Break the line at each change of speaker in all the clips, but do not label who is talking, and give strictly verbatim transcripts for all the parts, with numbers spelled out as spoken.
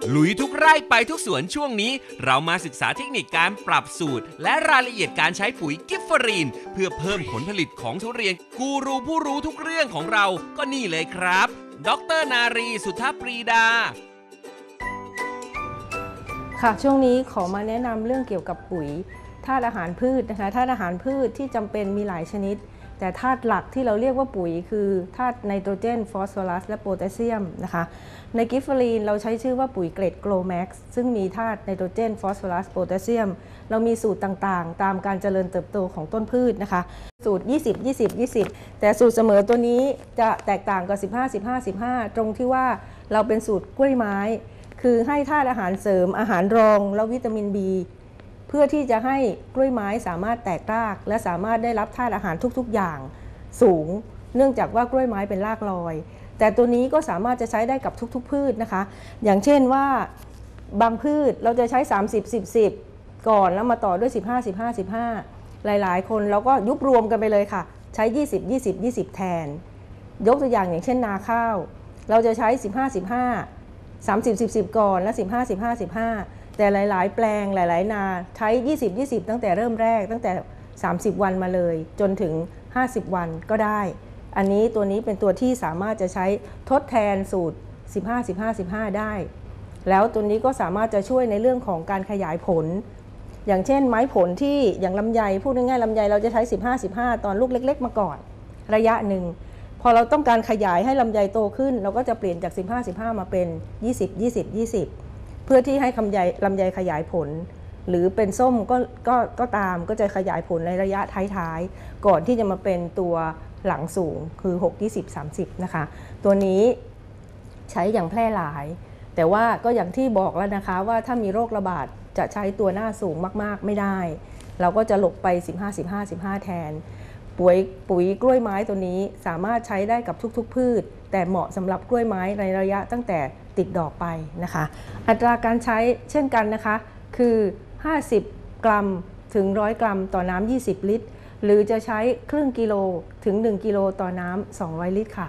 ลุยทุกไร่ไปทุกสวนช่วงนี้เรามาศึกษาเทคนิคการปรับสูตรและรายละเอียดการใช้ปุ๋ยกิฟเฟอรีนเพื่อเพิ่มผลผลิตของทุเรียนกูรูผู้รู้ทุกเรื่องของเราก็นี่เลยครับดร.นารีสุทธปรีดา
ค่ะช่วงนี้ขอมาแนะนำเรื่องเกี่ยวกับปุ๋ยธาตุอาหารพืชนะคะธาตุอาหารพืชที่จำเป็นมีหลายชนิดแต่ธาตุหลักที่เราเรียกว่าปุ๋ยคือธาตุไนโตรเจนฟอสฟอรัสและโพแทสเซียมนะคะในกิฟเฟอรีนเราใช้ชื่อว่าปุ๋ยเกรดโกลแม็กซ์ซึ่งมีธาตุไนโตรเจนฟอสฟอรัสโพแทสเซียมเรามีสูตรต่างๆตามการเจริญเติบโตของต้นพืชนะคะสูตรยี่สิบ ยี่สิบ ยี่สิบแต่สูตรเสมอตัวนี้จะแตกต่างกับสิบห้า สิบห้า สิบห้าตรงที่ว่าเราเป็นสูตรกล้วยไม้คือให้ธาตุอาหารเสริมอาหารรองและวิตามิน B เพื่อที่จะให้กล้วยไม้สามารถแตกรากและสามารถได้รับธาตุอาหารทุกๆอย่างสูงเนื่องจากว่ากล้วยไม้เป็นรากลอยแต่ตัวนี้ก็สามารถจะใช้ได้กับทุกๆพืชนะคะอย่างเช่นว่าบางพืชเราจะใช้สามสิบ สิบ สิบก่อนแล้วมาต่อด้วยสิบห้า สิบห้า สิบห้าหลายๆคนเราก็ยุบรวมกันไปเลยค่ะใช้ยี่สิบ ยี่สิบ ยี่สิบแทนยกตัวอย่างอย่างเช่นนาข้าวเราจะใช้สิบห้า สิบห้าสามสิบ สิบ สิบก่อนแล้วสิบห้า สิบห้า สิบห้าแต่หลายๆแปลงหลายๆนาใช้ยี่สิบ ยี่สิบตั้งแต่เริ่มแรกตั้งแต่สามสิบวันมาเลยจนถึงห้าสิบวันก็ได้อันนี้ตัวนี้เป็นตัวที่สามารถจะใช้ทดแทนสูตรสิบห้า สิบห้า สิบห้าได้แล้วตัวนี้ก็สามารถจะช่วยในเรื่องของการขยายผลอย่างเช่นไม้ผลที่อย่างลำไยพูดง่ายๆลำไยเราจะใช้สิบห้า สิบห้าตอนลูกเล็กๆมาก่อนระยะหนึ่งพอเราต้องการขยายให้ลำไยโตขึ้นเราก็จะเปลี่ยนจากสิบห้า สิบห้ามาเป็นยี่สิบ ยี่สิบ ยี่สิบเพื่อที่ให้ลำไยลำไยขยายผลหรือเป็นส้มก็ก็ก็ตามก็จะขยายผลในระยะท้ายๆก่อนที่จะมาเป็นตัวหลังสูงคือหก ยี่สิบ สามสิบนะคะตัวนี้ใช้อย่างแพร่หลายแต่ว่าก็อย่างที่บอกแล้วนะคะว่าถ้ามีโรคระบาดจะใช้ตัวหน้าสูงมากๆไม่ได้เราก็จะหลบไปสิบห้า สิบห้า สิบห้าแทนปุ๋ยปุ๋ยกล้วยไม้ตัวนี้สามารถใช้ได้กับทุกๆพืชแต่เหมาะสำหรับกล้วยไม้ในระยะตั้งแต่ติดดอกไปนะคะอัตราการใช้เช่นกันนะคะคือห้าสิบกรัมถึงหนึ่งร้อยกรัมต่อน้ำยี่สิบลิตรหรือจะใช้ครึ่งกิโลถึงหนึ่งกิโลต่อน้ำสองร้อยลิตรค่ะ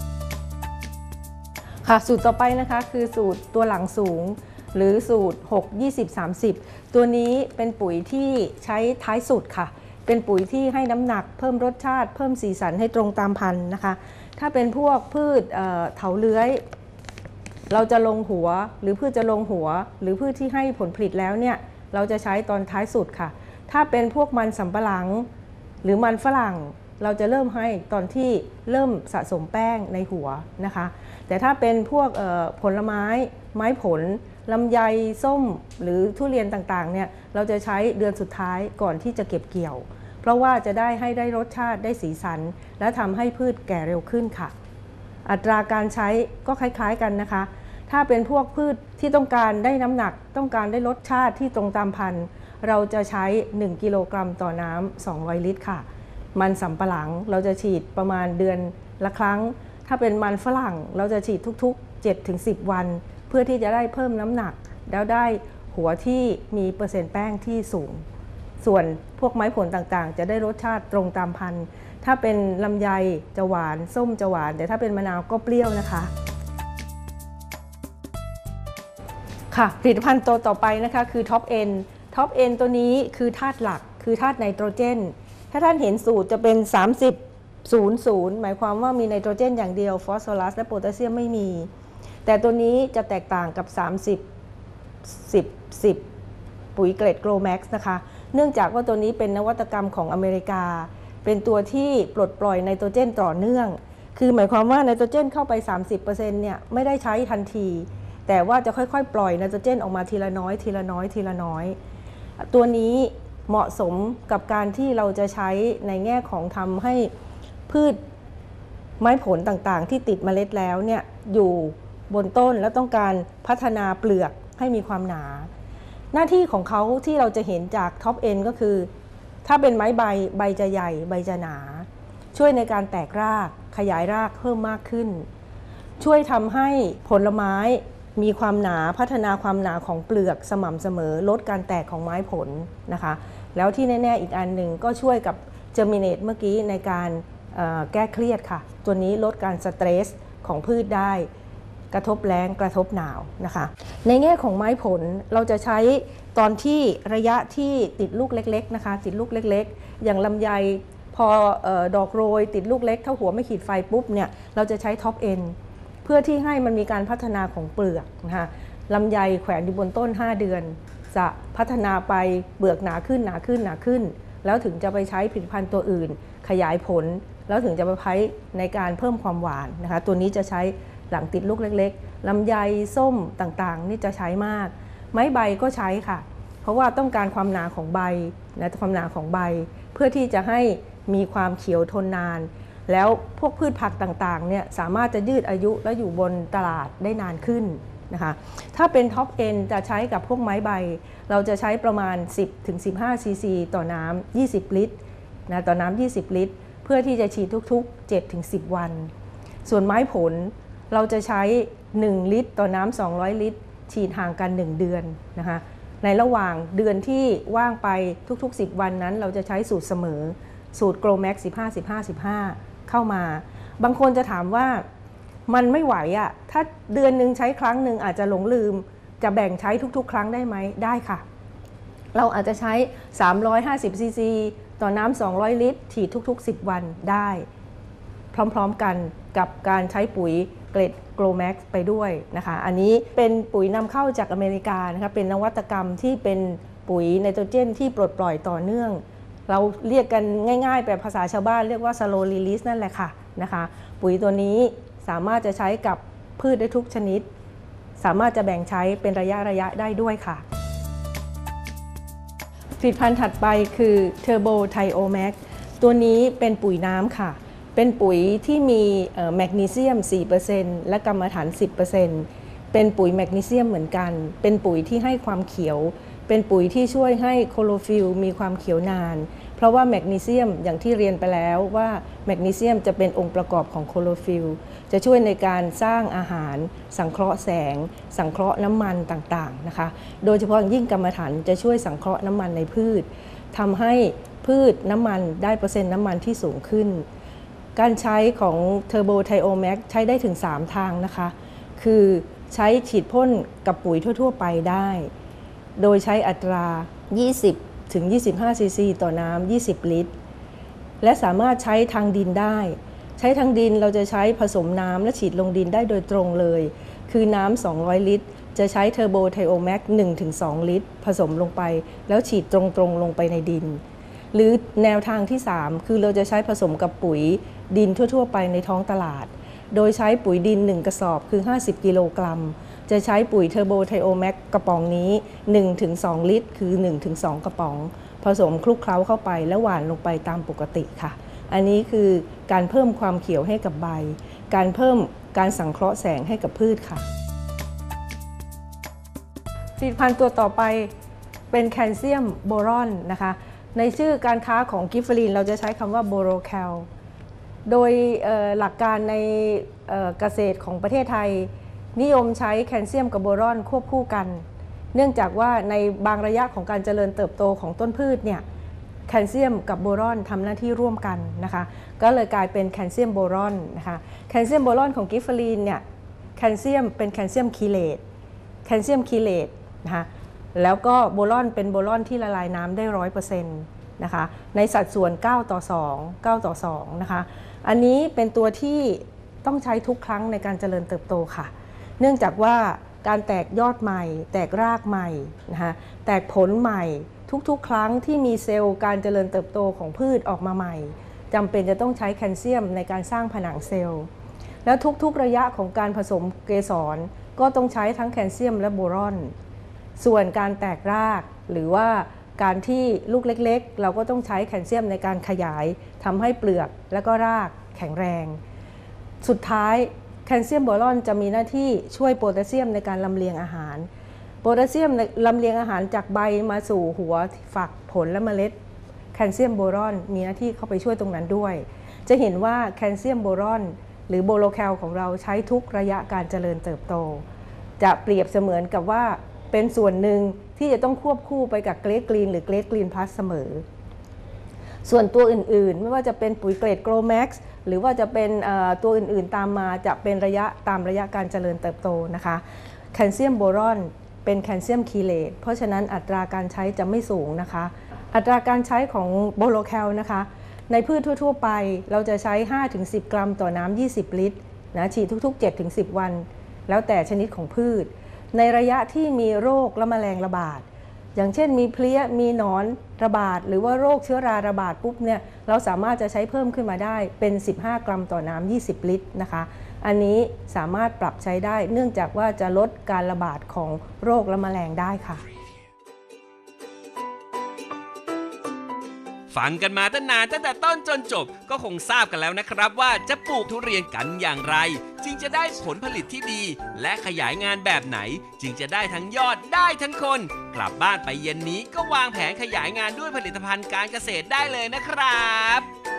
ค่ะสูตรต่อไปนะคะคือสูตรตัวหลังสูงหรือสูตรหก ยี่สิบ สามสิบตัวนี้เป็นปุ๋ยที่ใช้ท้ายสุดค่ะเป็นปุ๋ยที่ให้น้ำหนักเพิ่มรสชาติเพิ่มสีสันให้ตรงตามพันธุ์นะคะถ้าเป็นพวกพืช เอ่อ เถาเลื้อยเราจะลงหัวหรือพืชจะลงหัวหรือพืชที่ให้ผลผลิตแล้วเนี่ยเราจะใช้ตอนท้ายสุดค่ะถ้าเป็นพวกมันสำปะหลังหรือมันฝรั่งเราจะเริ่มให้ตอนที่เริ่มสะสมแป้งในหัวนะคะแต่ถ้าเป็นพวกผลไม้ไม้ผลลำไยส้มหรือทุเรียนต่างๆเนี่ยเราจะใช้เดือนสุดท้ายก่อนที่จะเก็บเกี่ยวเพราะว่าจะได้ให้ได้รสชาติได้สีสันและทำให้พืชแก่เร็วขึ้นค่ะอัตราการใช้ก็คล้ายๆกันนะคะถ้าเป็นพวกพืชที่ต้องการได้น้ำหนักต้องการได้รสชาติที่ตรงตามพันธุ์เราจะใช้หนึ่งกิโลกรัมต่อน้ำสองร้อยลิตรค่ะมันสำปะหลังเราจะฉีดประมาณเดือนละครั้งถ้าเป็นมันฝรั่งเราจะฉีดทุกๆ เจ็ดถึงสิบ วันเพื่อที่จะได้เพิ่มน้ำหนักแล้วได้หัวที่มีเปอร์เซ็นต์แป้งที่สูงส่วนพวกไม้ผลต่างๆจะได้รสชาติตรงตามพันธุ์ถ้าเป็นลำไยจะหวานส้มจะหวานแต่ถ้าเป็นมะนาวก็เปรี้ยวนะคะค่ะผลิตภัณฑ์ตัวต่อไปนะคะคือท็อปเอ็นท็อปเอ็นตัวนี้คือธาตุหลักคือธาตุไนโตรเจนถ้าท่านเห็นสูตรจะเป็นสามสิบ ศูนย์ ศูนย์หมายความว่ามีไนโตรเจนอย่างเดียวฟอสฟอรัสและโพแทสเซียมไม่มีแต่ตัวนี้จะแตกต่างกับสามสิบ สิบ สิบปุ๋ยเกรดโกลแม็กซ์นะคะเนื่องจากว่าตัวนี้เป็นนวัตกรรมของอเมริกาเป็นตัวที่ปลดปล่อยไนโตรเจนต่อเนื่องคือหมายความว่าไนโตรเจนเข้าไป สามสิบเปอร์เซ็นต์ เนี่ยไม่ได้ใช้ทันทีแต่ว่าจะค่อยๆปล่อยไนโตรเจนออกมาทีละน้อยทีละน้อยทีละน้อยตัวนี้เหมาะสมกับการที่เราจะใช้ในแง่ของทำให้พืชไม้ผลต่างๆที่ติดเมล็ดแล้วเนี่ยอยู่บนต้นแล้วต้องการพัฒนาเปลือกให้มีความหนาหน้าที่ของเขาที่เราจะเห็นจากท็อปเอ็นก็คือถ้าเป็นไม้ใบใบจะใหญ่ใบจะหนาช่วยในการแตกรากขยายรากเพิ่มมากขึ้นช่วยทำให้ผลไม้มีความหนาพัฒนาความหนาของเปลือกสม่ำเสมอลดการแตกของไม้ผลนะคะแล้วที่แน่ๆอีกอันหนึ่งก็ช่วยกับเจอร์มิเนตเมื่อกี้ในการแก้เครียดค่ะตัวนี้ลดการสเตรสของพืชได้กระทบแล้งกระทบหนาวนะคะในแง่ของไม้ผลเราจะใช้ตอนที่ระยะที่ติดลูกเล็กๆนะคะติดลูกเล็กๆอย่างลำไยพอเอ่อดอกโรยติดลูกเล็กเท่าหัวไม่ขีดไฟปุ๊บเนี่ยเราจะใช้ท็อปเอ็นเพื่อที่ให้มันมีการพัฒนาของเปลือกนะคะลำไยแขวนอยู่บนต้นห้าเดือนจะพัฒนาไปเปลือกหนาขึ้นหนาขึ้นหนาขึ้นแล้วถึงจะไปใช้ผลิตภัณฑ์ตัวอื่นขยายผลแล้วถึงจะไปใช้ในการเพิ่มความหวานนะคะตัวนี้จะใช้หลังติดลูกเล็กๆลำไยส้มต่างๆนี่จะใช้มากไม้ใบก็ใช้ค่ะเพราะว่าต้องการความหนาของใบนะความหนาของใบเพื่อที่จะให้มีความเขียวทนนานแล้วพวกพืชผักต่างๆเนี่ยสามารถจะยืดอายุและอยู่บนตลาดได้นานขึ้นนะคะถ้าเป็นท็อปเอ็นจะใช้กับพวกไม้ใบเราจะใช้ประมาณ สิบถึงสิบห้า ซีซี ต่อน้ำยี่สิบ ลิตรนะต่อน้ำยี่สิบ ลิตรเพื่อที่จะฉีดทุกๆ เจ็ดถึงสิบ วันส่วนไม้ผลเราจะใช้หนึ่งลิตรต่อน้ำสองร้อยลิตรฉีดห่างกันหนึ่งเดือนนะคะในระหว่างเดือนที่ว่างไปทุกๆสิบวันนั้นเราจะใช้สูตรเสมอสูตร Grow Max สิบห้า สิบห้า สิบห้า เข้ามาบางคนจะถามว่ามันไม่ไหวอะถ้าเดือนหนึ่งใช้ครั้งหนึ่งอาจจะหลงลืมจะแบ่งใช้ทุกๆครั้งได้ไหมได้ค่ะเราอาจจะใช้สามร้อยห้าสิบซีซีต่อน้ำสองร้อยลิตรฉีดทุกๆสิบวันได้พร้อมๆกันกับการใช้ปุ๋ยเกรด Grow Max ไปด้วยนะคะอันนี้เป็นปุ๋ยนำเข้าจากอเมริกานะคะเป็นนวัตกรรมที่เป็นปุ๋ยไนโตรเจนที่ปลดปล่อยต่อเนื่องเราเรียกกันง่ายๆแบบภาษาชาวบ้านเรียกว่า slow release นั่นแหละค่ะนะคะปุ๋ยตัวนี้สามารถจะใช้กับพืชได้ทุกชนิดสามารถจะแบ่งใช้เป็นระยะระยะได้ด้วยค่ะผลิตภัณฑ์ถัดไปคือ Turbo Thio Max ตัวนี้เป็นปุ๋ยน้ำค่ะเป็นปุ๋ยที่มีแมกนีเซียม สี่เปอร์เซ็นต์ และกรรมฐาน สิบเปอร์เซ็นต์ เป็นปุ๋ยแมกนีเซียมเหมือนกันเป็นปุ๋ยที่ให้ความเขียวเป็นปุ๋ยที่ช่วยให้โคโลฟิลมีความเขียวนานเพราะว่าแมกนีเซียมอย่างที่เรียนไปแล้วว่าแมกนีเซียมจะเป็นองค์ประกอบของโคโลฟิลจะช่วยในการสร้างอาหารสังเคราะห์แสงสังเคราะห์น้ำมันต่างๆนะคะโดยเฉพาะยิ่งกรรมฐานจะช่วยสังเคราะห์น้ำมันในพืชทำให้พืชน้ำมันได้เปอร์เซ็นต์น้ำมันที่สูงขึ้นการใช้ของ Turbo Thio Max ใช้ได้ถึงสามทางนะคะคือใช้ฉีดพ่นกับปุ๋ยทั่วๆไปได้โดยใช้อัตรา ยี่สิบถึงยี่สิบห้า ซีซี ต่อน้ำยี่สิบ ลิตรและสามารถใช้ทางดินได้ใช้ทางดินเราจะใช้ผสมน้ำและฉีดลงดินได้โดยตรงเลยคือน้ำสองร้อยลิตรจะใช้ Turbo Thio Max หนึ่งถึงสอง ลิตรผสมลงไปแล้วฉีดตรงๆลงไปในดินหรือแนวทางที่สามคือเราจะใช้ผสมกับปุ๋ยดินทั่วๆไปในท้องตลาดโดยใช้ปุ๋ยดินหนึ่งกระสอบคือห้าสิบกิโลกรัมจะใช้ปุ๋ย Turbo Thio Max กระป๋องนี้ หนึ่งถึงสอง ลิตรคือ หนึ่งถึงสอง กระป๋องผสมคลุกเคล้าเข้าไปแล้วหว่านลงไปตามปกติค่ะอันนี้คือการเพิ่มความเขียวให้กับใบการเพิ่มการสังเคราะห์แสงให้กับพืชค่ะผลิตภัณฑ์ตัวต่อไปเป็นแคลเซียมโบรอนนะคะในชื่อการค้าของกิฟเฟอรีนเราจะใช้คำว่าโบโรแคลโดยหลักการในเกษตรของประเทศไทยนิยมใช้แคลเซียมกับโบรอนควบคู่กันเนื่องจากว่าในบางระยะของการเจริญเติบโตของต้นพืชเนี่ยแคลเซียมกับโบรอนทำหน้าที่ร่วมกันนะคะก็เลยกลายเป็นแคลเซียมโบรอนนะคะแคลเซียมโบรอนของกิฟเฟอรีนเนี่ยแคลเซียมเป็นแคลเซียมคีเลตแคลเซียมคีเลตนะคะแล้วก็โบรอนเป็นโบรอนที่ละลายน้ำได้ ร้อยเปอร์เซ็นต์ นะคะในสัดส่วนเก้าต่อสอง เก้าต่อสองนะคะอันนี้เป็นตัวที่ต้องใช้ทุกครั้งในการเจริญเติบโตค่ะเนื่องจากว่าการแตกยอดใหม่แตกรากใหม่นะคะแตกผลใหม่ทุกๆครั้งที่มีเซลล์การเจริญเติบโตของพืชออกมาใหม่จำเป็นจะต้องใช้แคลเซียมในการสร้างผนังเซลล์แล้วทุกๆระยะของการผสมเกสรก็ต้องใช้ทั้งแคลเซียมและโบรอนส่วนการแตกรากหรือว่าการที่ลูกเล็กๆเราก็ต้องใช้แคลเซียมในการขยายทำให้เปลือกและก็รากแข็งแรงสุดท้ายแคลเซียมโบรอนจะมีหน้าที่ช่วยโพแทสเซียมในการลำเลียงอาหารโพแทสเซียมลำเลียงอาหารจากใบมาสู่หัวฝักผลและเมล็ดแคลเซียมโบรอนมีหน้าที่เข้าไปช่วยตรงนั้นด้วยจะเห็นว่าแคลเซียมโบรอนหรือโบโลแคลของเราใช้ทุกระยะการเจริญเติบโตจะเปรียบเสมือนกับว่าเป็นส่วนหนึ่งที่จะต้องควบคู่ไปกับเกรดกรีนหรือเกรดกรีนพลัสเสมอส่วนตัวอื่นๆไม่ว่าจะเป็นปุ๋ยเกรด Grow Max หรือว่าจะเป็นตัวอื่นๆตามมาจะเป็นระยะตามระยะการเจริญเติบโตนะคะแคลเซียมโบรอนเป็นแคลเซียมคีเลตเพราะฉะนั้นอัตราการใช้จะไม่สูงนะคะอัตราการใช้ของโบโลแคลนะคะในพืชทั่วๆไปเราจะใช้ ห้าถึงสิบ กรัมต่อน้ำยี่สิบ ลิตรนะฉีดทุกๆ เจ็ดถึงสิบ วันแล้วแต่ชนิดของพืชในระยะที่มีโรคและแมลงระบาดอย่างเช่นมีเพลี้ยมีหนอนระบาดหรือว่าโรคเชื้อราระบาดปุ๊บเนี่ยเราสามารถจะใช้เพิ่มขึ้นมาได้เป็นสิบห้ากรัมต่อน้ำยี่สิบ ลิตรนะคะอันนี้สามารถปรับใช้ได้เนื่องจากว่าจะลดการระบาดของโรคและแมลงได้ค่ะ
ฟังกันมาตั้งนานตั้งแต่ต้นจนจบก็คงทราบกันแล้วนะครับว่าจะปลูกทุเรียนกันอย่างไรจึงจะได้ผลผลิตที่ดีและขยายงานแบบไหนจึงจะได้ทั้งยอดได้ทั้งคนกลับบ้านไปเย็นนี้ก็วางแผนขยายงานด้วยผลิตภัณฑ์การเกษตรได้เลยนะครับ